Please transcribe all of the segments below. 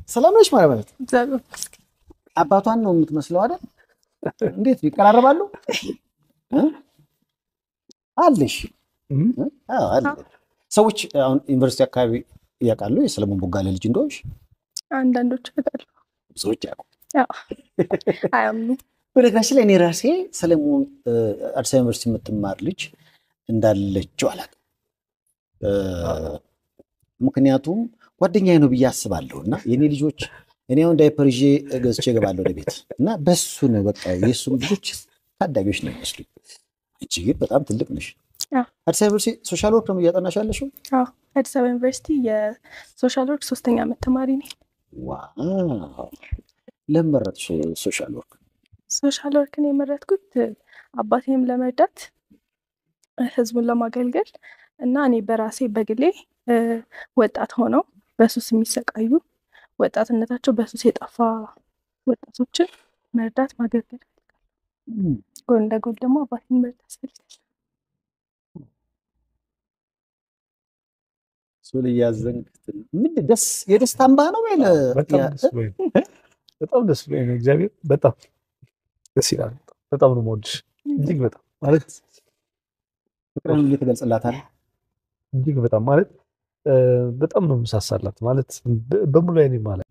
ሰላም ነሽ ማለት አባቷን ነው የምትመስለው አይደል እንዴት ይቀራረባሉ አለሽ አለ ሰዎች አሁን ዩኒቨርሲቲ አካባቢ ያቃሉ የሰለሞን ቦጋለ ልጅ እንደሆንሽ አንዳንዶች ያቃሉ ሰዎች ያቁ አያምኑ በነገራችን ላይ እኔ ራሴ ሰለሞን አዲስ ዩኒቨርሲቲ የምትማር ልጅ እንዳለችው አላውቅም ምክንያቱም ጓደኛዬ ነው ብዬ አስባለሁና የኔ ልጆች እኔ አሁን ዳይፐር ይዤ ገዝቼ ገባለሁ ወደ ቤት እና በሱ ነው በቃ የሱም ልጆች ታዳጊዎች ነው የሚመስሉኝ እቺ ግን በጣም ትልቅ ነሽ አዲስ ዩኒቨርሲቲ ሶሻል ወርክ ነው እያጠናሽ ያለሽው አዲስ ዩኒቨርሲቲ የሶሻል ወርክ 3ኛ ዓመት ተማሪ ነኝ ዋው ለምረጥሽ ሶሻል ወርክ ነው የመረጥኩት አባቴም ለመርዳት ህዝቡን ለማገልገል እና እኔ በራሴ በግሌ ወጣት ሆነው በሱስ የሚሰቃዩ ወጣትነታቸው በሱስ የጠፋ ወጣቶችን መርዳት ማገልገል ጎን ለጎን ደግሞ አባቴን መርዳት ፈልጋለሁ ሶልያ ዘንግ ምን ደስ የደስታ እንባ ነው ወይ በጣም ደስ ብሎኝ ነው እግዚአብሔር በጣም ደስ ይላል በጣም ነው የምወድሽ እጅግ በጣም ማለት ፍቅርን እየተገልጸላታል እጅግ በጣም ማለት በጣም ነው የምሳሳላት ማለት በሙሉ አይኔ ማለት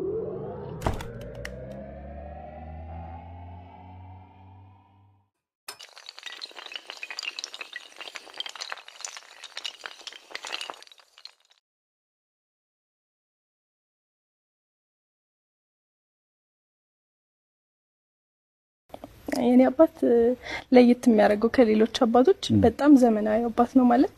የኔ አባት ለየት የሚያደርገው ከሌሎች አባቶች በጣም ዘመናዊ አባት ነው ማለት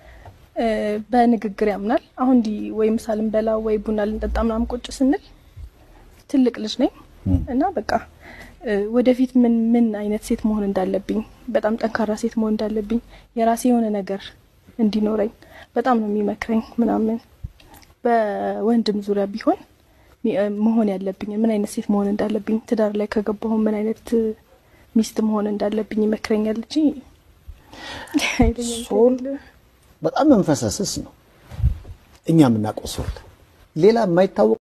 በንግግር ያምናል አሁን ዲ ወይ ምሳልን በላ ወይ ቡና ልንጠጣ ምናምን ቁጭ ስንል ትልቅ ልጅ ነኝ እና በቃ ወደፊት ምን አይነት ሴት መሆን እንዳለብኝ በጣም ጠንካራ ሴት መሆን እንዳለብኝ የራሴ የሆነ ነገር እንዲኖረኝ በጣም ነው የሚመክረኝ ምናምን በወንድም ዙሪያ ቢሆን መሆን ያለብኝ ምን አይነት ሴት መሆን እንዳለብኝ ትዳር ላይ ከገባሁ ምን አይነት ሚስት መሆን እንዳለብኝ ይመክረኛል እንጂ ሶል በጣም መንፈሰስስ ነው እኛ ምናቀው ሶል ሌላ የማይታወቅ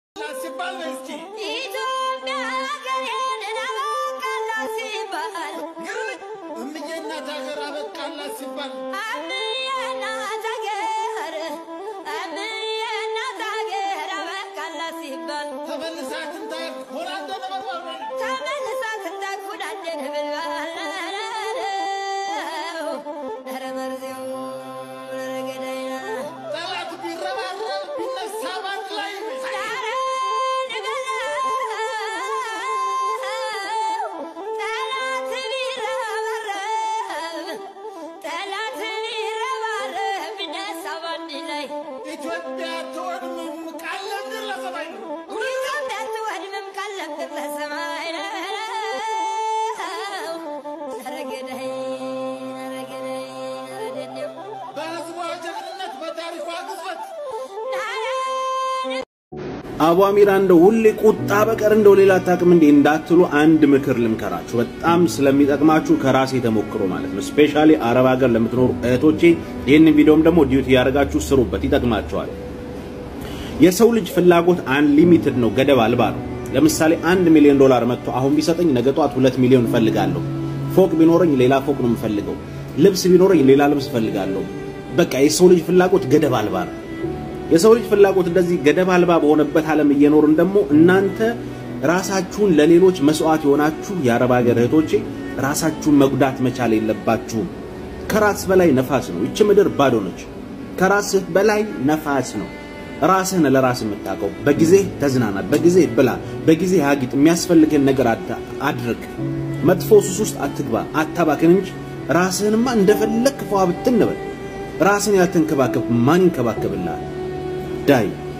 አቡ አሚራ እንደው ሁሌ ቁጣ በቀር እንደው ሌላ ታቅም እንዴ እንዳትሉ አንድ ምክር ልምከራችሁ በጣም ስለሚጠቅማችሁ ከራሴ ተሞክሮ ማለት ነው ስፔሻሊ አረብ ሀገር ለምትኖሩ እህቶቼ ይሄንን ቪዲዮም ደግሞ ዲዩቲ ያረጋችሁ ስሩበት ይጠቅማችኋል የሰው ልጅ ፍላጎት አንሊሚትድ ነው ገደብ አልባ ነው ለምሳሌ $1 ሚሊዮን መጥቶ አሁን ቢሰጠኝ ነገ ጧት 2 ሚሊዮን ፈልጋለሁ ፎቅ ቢኖርኝ ሌላ ፎቅ ነው የምፈልገው ልብስ ቢኖርኝ ሌላ ልብስ ፈልጋለሁ በቃ የሰው ልጅ ፍላጎት ገደብ አልባ ነው የሰው ልጅ ፍላጎት እንደዚህ ገደብ አልባ በሆነበት ዓለም እየኖርን ደግሞ እናንተ ራሳችሁን ለሌሎች መስዋዕት ሆናችሁ የአረብ ሀገር እህቶቼ ራሳችሁን መጉዳት መቻል የለባችሁም ከራስ በላይ ነፋስ ነው እቺ ምድር ባዶ ነች ከራስህ በላይ ነፋስ ነው ራስህን ለራስህ የምታቀው በጊዜ ተዝናና በጊዜ ብላ በጊዜ አግጥ የሚያስፈልገን ነገር አድርግ መጥፎ ሱስ ውስጥ አትግባ አታባክን እንጂ ራስህንማ እንደፈለክ ፏ ብትነበል ራስን ያልተንከባከብ ማን ይንከባከብልሃል ዳይ